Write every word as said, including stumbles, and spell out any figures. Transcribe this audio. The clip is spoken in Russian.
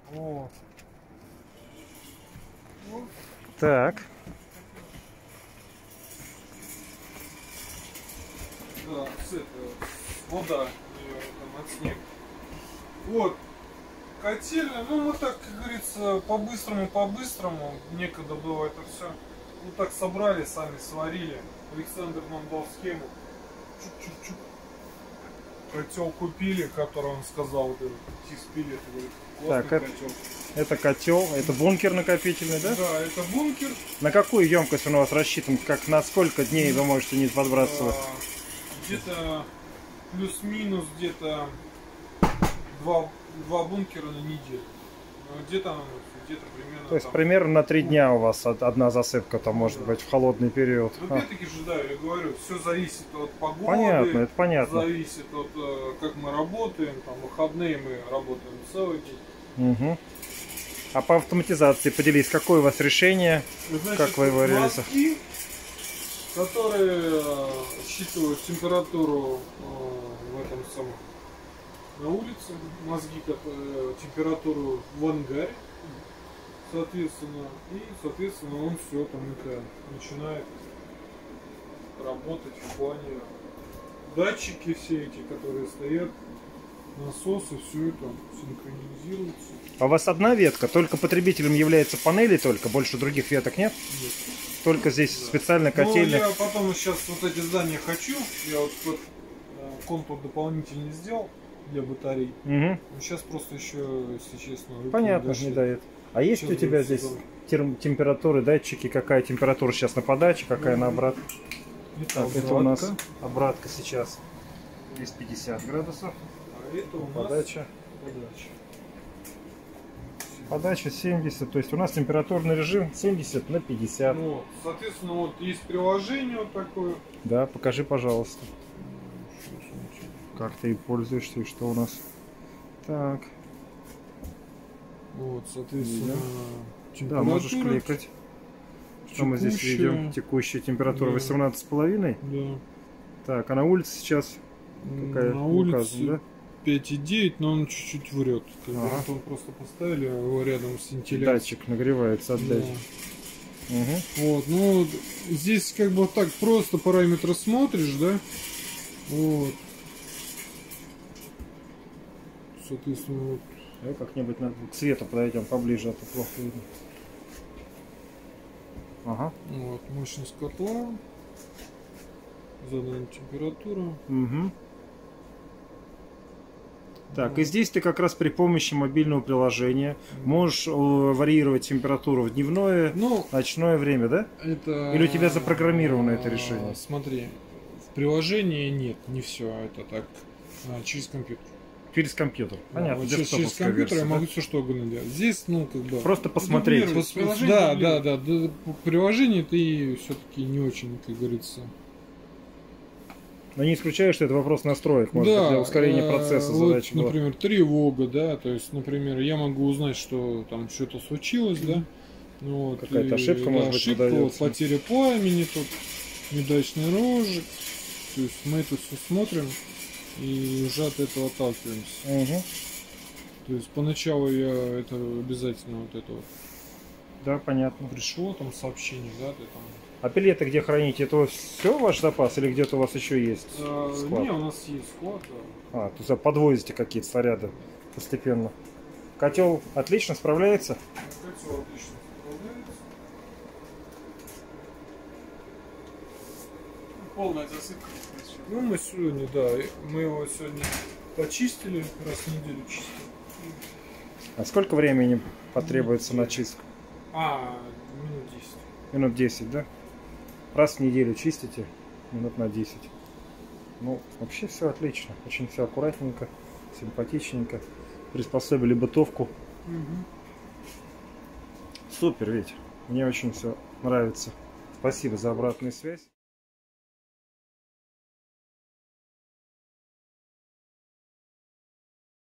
О. Так. Да, с это, вода ее там от снега. Вот. Котельная, ну мы так, как говорится, по-быстрому, по-быстрому. Некогда было это все. Ну так собрали, сами сварили. Александр нам дал схему. Чук-чук-чук. Котел купили, который он сказал, вот этот тиспилет, Так, это, это котел, это бункер накопительный, да? Да, это бункер. На какую емкость он у вас рассчитан? Как на сколько дней вы можете не подбрасывать? Где-то плюс-минус где-то два, два бункера на неделю. Где-то где-то примерно. То есть там... примерно на три дня у вас одна засыпка там может да. быть в холодный период. Ну, опять-таки же, да, я говорю, все зависит от погоды. Понятно, это понятно. Зависит от как мы работаем, там выходные мы работаем целый день. Угу. А по автоматизации поделись, какое у вас решение? Значит, как вы его реализуете? Которые считывают температуру в этом самом на улице, мозги, которые, температуру в ангаре, соответственно, и соответственно он все там это начинает работать в плане датчики все эти, которые стоят, насосы, все это синхронизируется. А у вас одна ветка, только потребителем является панели, только больше других веток нет? Нет. Только здесь да. специально котельная. Ну, я потом сейчас вот эти здания хочу, я вот тот контур дополнительный сделал для батарей. Угу. Сейчас просто еще, если честно, понятно, не дает. А есть сейчас у тебя здесь сезон. температуры, датчики, какая температура сейчас на подаче, какая ну, на обратке? Это, так, это у нас обратка сейчас здесь пятьдесят градусов. А это у подача. нас подача. Подача семьдесят, то есть у нас температурный режим семьдесят на пятьдесят. Ну, соответственно, вот есть приложение вот такое. Да, покажи, пожалуйста. Как ты и пользуешься, и что у нас. Так. Вот, соответственно, да, можешь кликать. Что мы здесь видим? Текущая температура да. восемнадцать с половиной. Да. Так, а на улице сейчас какая? На улице да? пять и девять, но он чуть-чуть врет. Ага. Он просто поставили его рядом с вентиляцией. Датчик нагревается от датчика. Да. Угу. Вот, ну здесь как бы так просто параметры смотришь, да? Вот. Соответственно, вот. Давай как-нибудь к свету подойдем поближе, а то плохо видно. Ага. Вот, мощность котла. Задана температура. Угу. Так, и здесь ты как раз при помощи мобильного приложения можешь варьировать температуру в дневное, ну, ночное время, да? Это... Или у тебя запрограммировано это решение? Смотри, в приложении нет, не все это так, через компьютер. Через компьютер, понятно. Вот через, через компьютер версия, я могу да? все что угодно делать. Здесь, ну, как бы... Просто посмотреть. Пос... Да, да, да, да. По приложению ты все-таки не очень, как говорится... Но не исключаю, что это вопрос настроек, может да, быть, для ускорения процесса вот, задачи. Например, была. Тревога, да, то есть, например, я могу узнать, что там что-то случилось, да. Ну, вот, какая-то ошибка, да, может ошибка, быть, вот, потеря пламени, тут неудачный рожек. То есть мы это все смотрим и уже от этого отталкиваемся. Угу. То есть поначалу я это обязательно вот это вот. Да, понятно. Пришло там сообщение, да, ты там. А пилеты где храните? Это все ваш запас или где-то у вас еще есть а, склад? Не, у нас есть склад. Да. А, то есть подвозите какие-то снаряды постепенно. Котел отлично справляется? Котел отлично справляется. Полная засыпка. Ну, мы сегодня, да, мы его сегодня почистили, раз в неделю чистим. А сколько времени потребуется на чистку? А, минут десять. Минут десять, да? Раз в неделю чистите, минут на десять. Ну, вообще все отлично. Очень все аккуратненько, симпатичненько. Приспособили бытовку. Угу. Супер, Ветер. Мне очень все нравится. Спасибо за обратную связь.